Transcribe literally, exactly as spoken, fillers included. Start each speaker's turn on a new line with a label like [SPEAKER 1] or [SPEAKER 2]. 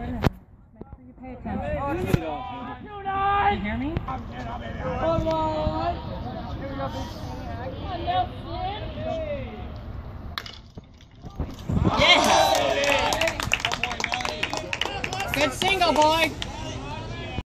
[SPEAKER 1] Make sure you pay attention. You hear me?
[SPEAKER 2] Hold on.
[SPEAKER 1] Yeah! Good single, boy!